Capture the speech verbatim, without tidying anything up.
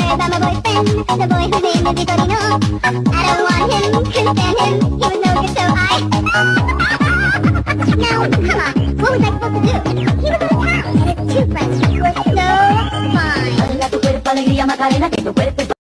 about my boyfriend, the boy whose name is Vitorino. I don't want him, couldn't stand him, he was no good, so I... Now, come on, what was I supposed to do? He was out of town, and his two friends were so fine. Baila tu cuerpo, alegría, Macarena, que tu cuerpo